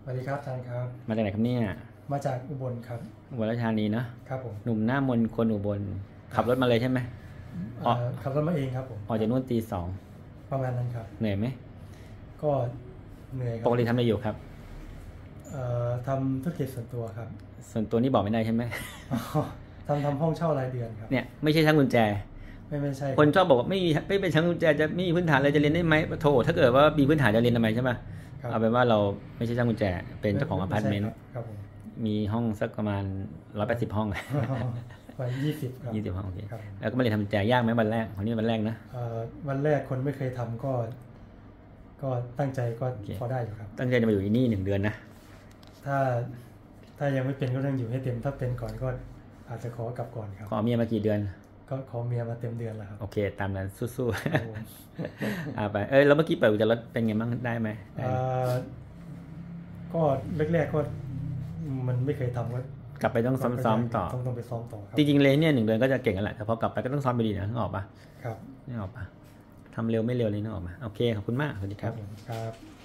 สวัสดีครับอาจารย์ครับมาจากไหนครับเนี่ยมาจากอุบลครับอุบลราชธานีเนาะครับผมหนุ่มหน้ามนต์คนอุบลขับรถมาเลยใช่ไหมออกขับรถมาเองครับผมออกจากนู่นตี 2 ประมาณนั้นครับเหนื่อยไหมก็เหนื่อยครับปกติทำอะไรอยู่ครับทำธุรกิจส่วนตัวครับส่วนตัวนี่บอกไม่ได้ใช่ไหมอ๋อทำห้องเช่ารายเดือนครับเนี่ยไม่ใช่ช่างกุญแจไม่ใช่คนชอบบอกว่าไม่เป็นช่างกุญแจจะไม่มีพื้นฐานเลยจะเรียนได้ไหมโถถ้าเกิดว่ามีพื้นฐานจะเรียนทำไมใช่ป่ะเอาเป็นว่าเราไม่ใช่ช่างกุญแจเป็นเจ้าของอพาร์ตเมนต์ครับผมมีห้องสักประมาณ180 ห้องวัน20ครับ 20 ห้องโอเคแล้วก็มาเรียนทำกุญแจยากไหมวันแรกของนี่วันแรกนะวันแรกคนไม่เคยทำก็ตั้งใจก็พอได้อยู่ครับตั้งใจจะมาอยู่ที่นี่1 เดือนนะถ้ายังไม่เป็นก็ต้องอยู่ให้เต็มถ้าเป็นก่อนก็อาจจะขอกลับก่อนครับขอเมียมากี่เดือนก็ขอเมียมาเต็มเดือนแล้วครับโอเคตามนั้นสู้ๆไปแล้วเมื่อกี้เปิดอุจจาระเป็นไงบ้างได้ไหมก็แรกๆก็มันไม่เคยทำก็กลับไปต้องซ้อมต่อต้องไปซ้อมต่อครับจริงๆเลยเนี่ย1 เดือนก็จะเก่งกันแหละแต่พอกลับไปก็ต้องซ้อมไปดีนะนึกออกปะครับนึกออกปะทำเร็วไม่เร็วเลยนึกออกปะโอเคขอบคุณมากสวัสดีครับครับ